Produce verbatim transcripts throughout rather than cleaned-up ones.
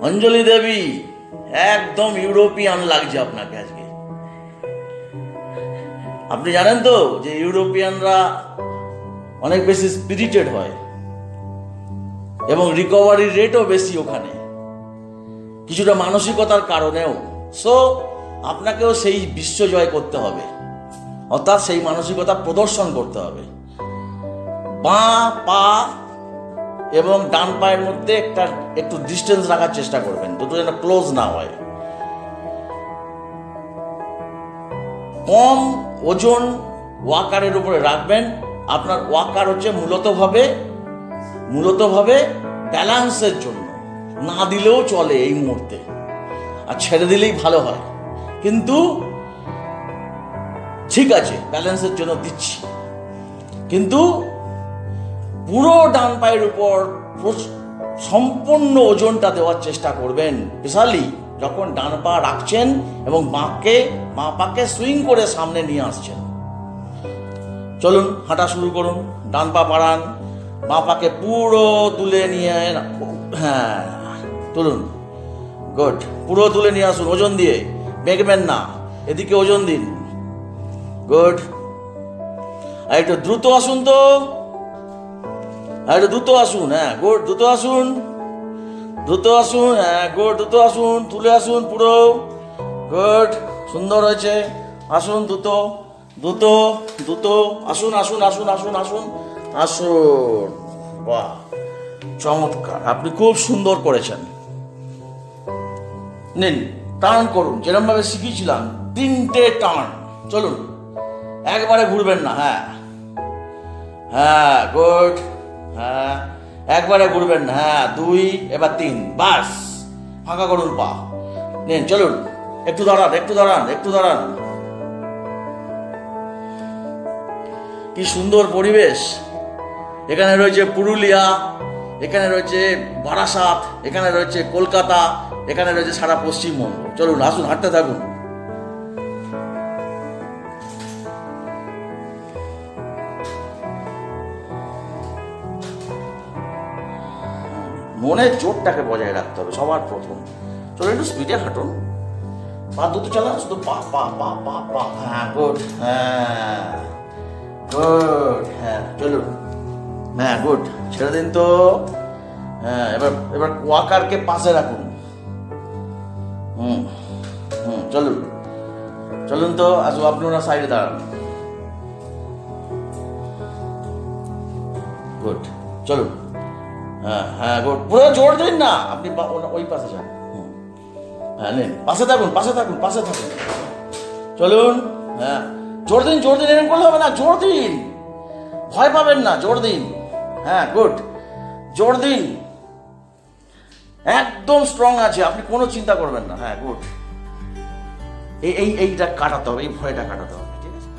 অঞ্জলি দেবী একদম ইউরোপিয়ান লাগছে আপনাকে আজকে। আপনি জানেন তো যে ইউরোপিয়ানরা অনেক বেশি স্পিরিটেড হয় এবং রিকভারির রেটও বেশি ওখানে, কিছুটা মানসিকতার কারণেও। সো আপনাকেও সেই বিশ্ব জয় করতে হবে, অর্থাৎ সেই মানসিকতা প্রদর্শন করতে হবে। বাঁ পা এবং ডান পায়ের মধ্যে একটা একটু ডিস্টেন্স রাখার চেষ্টা করবেন, দুটো যেন ক্লোজ না হয়। কম ওজন ওয়াকারের উপরে রাখবেন। আপনার ওয়াকার হচ্ছে মূলতভাবে মূলতভাবে ব্যালেন্সের জন্য, না দিলেও চলে এই মুহূর্তে, আর ছেড়ে দিলেই ভালো হয়, কিন্তু ঠিক আছে ব্যালেন্সের জন্য দিচ্ছি। কিন্তু পুরো ডান পায়ের উপর সম্পূর্ণ ওজনটা দেওয়ার চেষ্টা করবেন, স্পেশালি যখন ডান পা রাখছেন এবং বাঁকে বাঁ পাকে সুইং করে সামনে নিয়ে আসছেন। চলুন হাঁটা শুরু করুন, ডান পা বাড়ান, বাঁ পাকে পুরো তুলে নিয়ে, হ্যাঁ তুলুন, গুড, পুরো তুলে নিয়ে আসুন ওজন দিয়ে, বেঁকবেন না, এদিকে ওজন দিন, গুড। আর একটু দ্রুত আসুন তো, আর একটু দ্রুত আসুন, হ্যাঁ গুড, দ্রুত আসুন, দ্রুত আসুন, হ্যাঁ গুড, দ্রুত আসুন, তুলে আসুন পুরো, গুড, সুন্দর হয়েছে। আসুন দ্রুত দ্রুত দ্রুত আসুন আসুন আসুন আসুন আসুন আসুন, বাহ চমৎকার, আপনি খুব সুন্দর করেছেন। নিন, টার্ন করুন যেরকম ভাবে শিখিয়েছিলাম, তিনটে টার্ন। চলুন, একবারে ঘুরবেন না, হ্যাঁ হ্যাঁ গুড, হ্যাঁ একবারে ঘুরবেন না, হ্যাঁ দুই, এবার তিন, বাস, ফাঁকা করুন পা। নিন চলুন, একটু দাঁড়ান একটু দাঁড়ান একটু দাঁড়ান। কি সুন্দর পরিবেশ, এখানে রয়েছে পুরুলিয়া, এখানে রয়েছে বারাসাত, এখানে রয়েছে কলকাতা, এখানে রয়েছে সারা পশ্চিমবঙ্গ। চলুন আসুন, হাঁটতে থাকুন। মনের জোরটাকে বজায় রাখতে হবে সবার প্রথম। চলুন একটু স্পিডে হাঁটুন, পা দুটো চালান, শুধু পা পা পা পা পা, হ্যাঁ গুড, হ্যাঁ গুড, হ্যাঁ চলুন, হ্যাঁ গুড, ছেড়ে দিন তো, হ্যাঁ এবার এবার ওয়াকারকে পাশে রাখুন, হুম হুম চলুন চলুন তো, আসো আপনি ওনার সাইডে দাঁড়ান, গুড, চলুন, হ্যাঁ হ্যাঁ গুড, পুরো জোর দিন না, আপনি ওই পাশে যান, হ্যাঁ নিন, পাশে থাকুন পাশে থাকুন পাশে থাকুন, চলুন, হ্যাঁ জোর দিন জোর দিন, এরকম করলে হবে না, জোর দিন, ভয় পাবেন না, জোর দিন, হ্যাঁ গুড, জোর দিন, একদম স্ট্রং আছে, আপনি কোনো চিন্তা করবেন না, হ্যাঁ গুড। এই এই এইটা কাটাতে হবে, এই ভয়টা কাটাতে হবে, ঠিক আছে?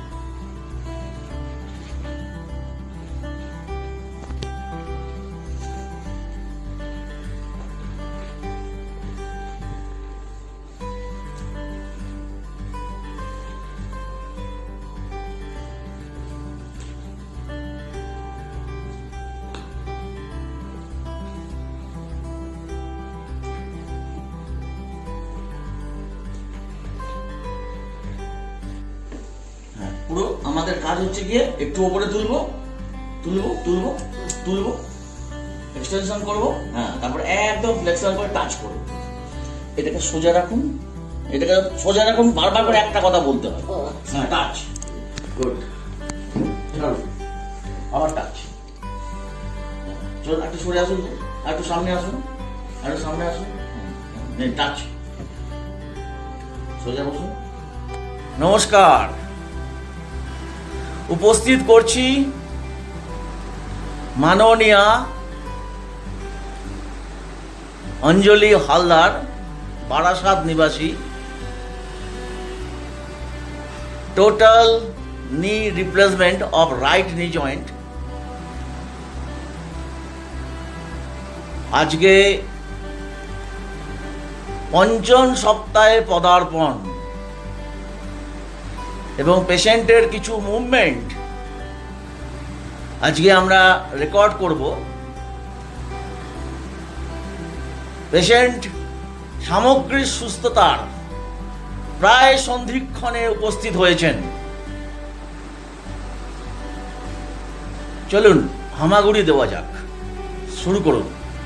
পুরো আমাদের কাজ হচ্ছে গিয়ে একটু উপরে তুলবো তুলবো তুলবো তুলবো এক্সটেনশন করবো, হ্যাঁ তারপরে একদম ফ্লেক্সিবল করে টাচ করবো। এটাকে সোজা রাখুন, এটাকে সোজা রাখুন, বারবার করে একটা কথা বলতে হয়, হ্যাঁ টাচ, গুড, আবার টাচ। চলুন একটু সরে আসুন, একটু সামনে আসুন, একটু সামনে আসুন, টাচ, সোজা বসুন। নমস্কার, উপস্থিত করছি মাননীয়া অঞ্জলি হালদার, বারাসাত নিবাসী, total knee replacement of right knee joint. আজকে পঞ্চম সপ্তাহে পদার্পণ এবং পেশেন্টের কিছু মুভমেন্ট আজকে আমরা রেকর্ড করব। পেশেন্ট সামগ্রিক সুস্থতার প্রায় সন্ধিক্ষণে উপস্থিত হয়েছেন। চলুন হামাগুড়ি দেওয়া যাক, শুরু করুন।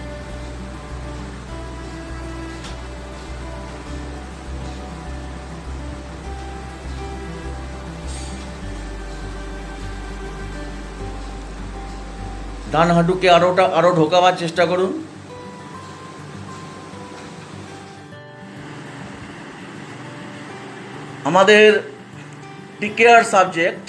ডান হাঁটুকে আরোটা আরো ঢোকাবার চেষ্টা করুন। আমাদের টিকেয়ার সাবজেক্ট,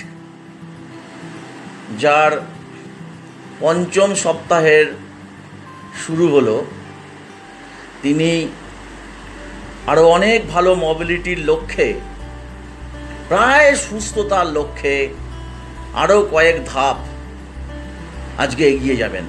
যার পঞ্চম সপ্তাহের শুরু হলো, তিনি আরও অনেক ভালো মোবিলিটির লক্ষ্যে, প্রায় সুস্থতার লক্ষ্যে আরও কয়েক ধাপ আজকে এগিয়ে যাবেন।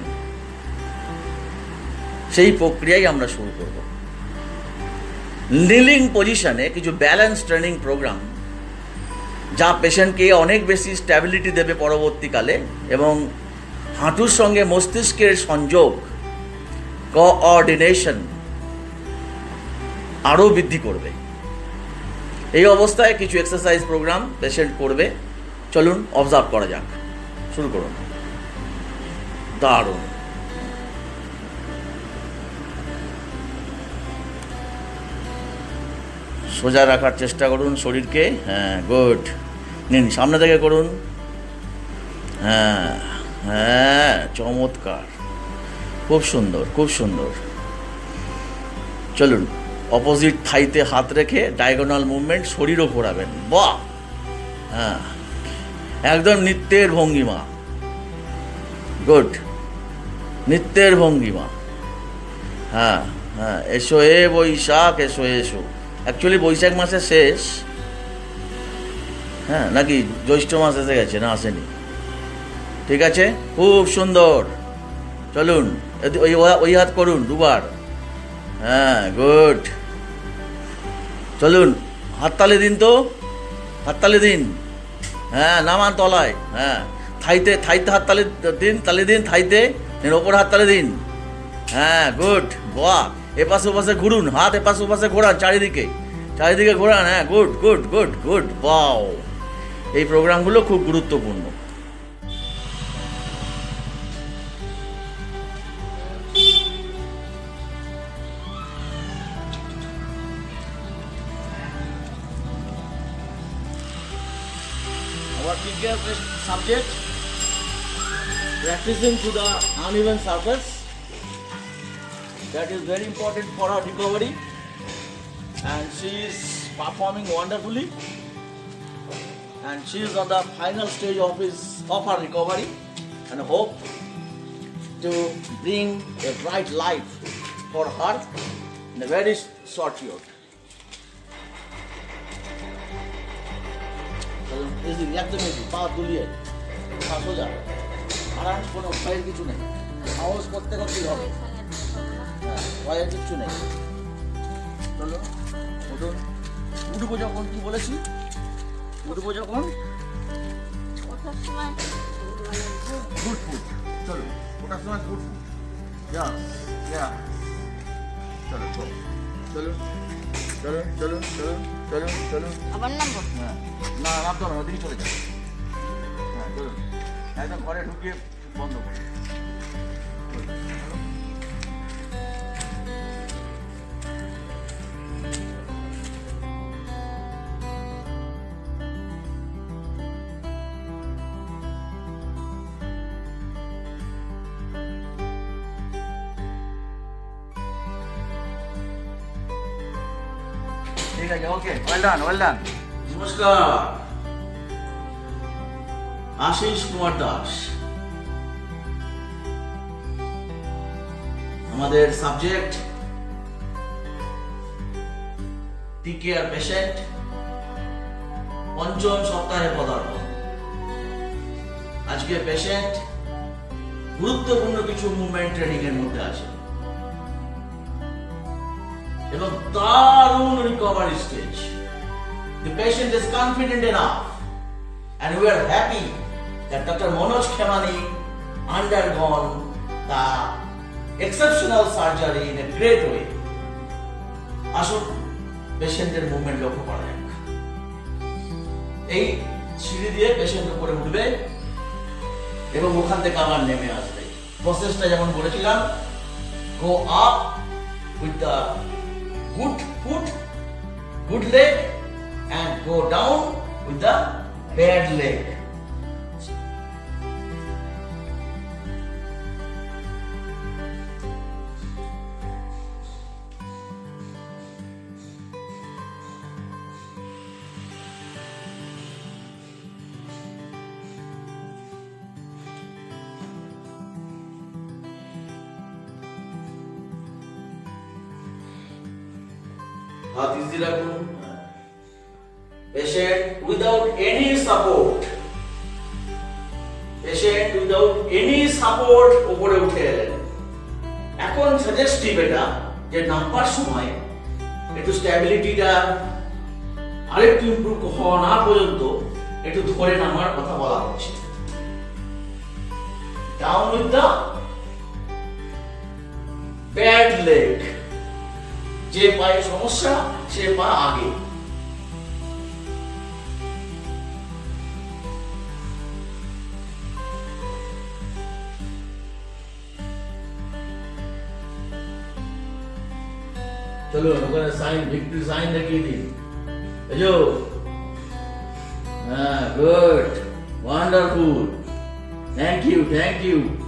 সেই প্রক্রিয়াই আমরা শুরু করব। নিলিং পজিশনে কিছু ব্যালেন্স ট্রেনিং প্রোগ্রাম, যা পেশেন্টকে অনেক বেশি স্ট্যাবিলিটি দেবে পরবর্তীকালে এবং হাঁটুর সঙ্গে মস্তিষ্কের সংযোগ, কোঅর্ডিনেশন আরও বৃদ্ধি করবে। এই অবস্থায় কিছু এক্সারসাইজ প্রোগ্রাম পেশেন্ট করবে। চলুন অবজার্ভ করা যাক, শুরু করুন। দারুণ। সোজা রাখার চেষ্টা করুন শরীরকে। হ্যাঁ, গুড। নিন, সামনে থেকে করুন। হ্যাঁ হ্যাঁ, চমৎকার, খুব সুন্দর, খুব সুন্দর। চলুন অপোজিট থাইতে হাত রেখে ডায়াগোনাল মুভমেন্ট, শরীরও ঘোরাবেন। বাহ, হ্যাঁ, একদম নৃত্যের ভঙ্গিমা। গুড, নৃত্যের ভঙ্গিমা। হ্যাঁ হ্যাঁ, এসো এ বৈশাখ, এসো এসো। অ্যাকচুয়ালি বৈশাখ মাসের শেষ, হ্যাঁ, নাকি জ্যৈষ্ঠ মাস এসে গেছে? না, আসেনি। ঠিক আছে, খুব সুন্দর। চলুন ওই ওই হাত করুন দুবার। হ্যাঁ, গুড। চলুন হাততালি দিন, তো হাততালি দিন। হ্যাঁ, নামান তলায়। হ্যাঁ, থাইতে থাইতে হাততালি দিন, তালি দিন থাইতে, দিন ওপর হাততালি দিন। হ্যাঁ, গুড। বাহ, এপাশে ওপাশে ঘুরুন, হাত এপাশে ওপাশে ঘোরান, চারিদিকে চারিদিকে ঘোরান। হ্যাঁ, গুড গুড গুড গুড। বাও, এই প্রোগ্রামগুলো খুব গুরুত্বপূর্ণ। Our trigger subject practicing to the uneven surface, that is very important for her recovery, and she is performing wonderfully, and she is on the final stage of his of her recovery, and hope to bring a bright life for her in a very short period. Easy, একদম easy. পা দুলিয়ে পা সোজা, আরাম, কোনো ভয়ের কিছু নেই। সাহস করতে করতেই হবে। হ্যাঁ, ভয়ের কিচ্ছু নেই। চলো উঠুন। উঠবো যখন, কি বলেছি, উঠবো যখন গুড ফুড। চলো, ওটার সময় গুড ফুড। যা যা, চলো চলো চলো চলো চলো চলো চলো চলো। আবার নামবো? হ্যাঁ, না নামতো না, ওদিকে চলে যাবে। হ্যাঁ, চলুন একদম ঘরে ঢুকিয়ে বন্ধ করুন। ঠিক আছে, ওকে, ওয়েল ডান, ওয়েল ডান। নমস্কার, আশিস কুমার দাস। আমাদের সাবজেক্ট টিকেয়ার পেশেন্ট, পঞ্চম সপ্তাহে পদার্পণ। আজকে পেশেন্ট গুরুত্বপূর্ণ কিছু মুভমেন্ট ট্রেনিং এর মধ্যে আছে এবং দারুণ recovery stage. The patient is confident enough and we are happy that Doctor Manoj Khemani undergone the exceptional surgery in a great way. আসুন পেশেন্টের মুভমেন্ট লক্ষ্য করা যাক। এই সিঁড়ি দিয়ে পেশেন্ট উপরে উঠবে এবং ওখান থেকে আবার নেমে আসবে। প্রসেসটা যেমন বলেছিলাম, go up with the good foot, good leg, and go down with the bad leg. হাত ইজি রাখুন। Patient without any support, patient without any support উপরে উঠে এলেন। এখন সাজেস্টিভ এটা যে নামবার সময় একটু স্ট্যাবিলিটিটা আরেকটু ইমপ্রুভ হওয়া না পর্যন্ত একটু ধরে নামার কথা বলা হচ্ছে। Down with the bad leg, যে পায়ে সমস্যা সে পা আগে। चलो ओखाনে সাইন, ভিক্টরি সাইন দেখিয়ে দিন। বুঝো? হ্যাঁ, good, wonderful, thank you, thank you.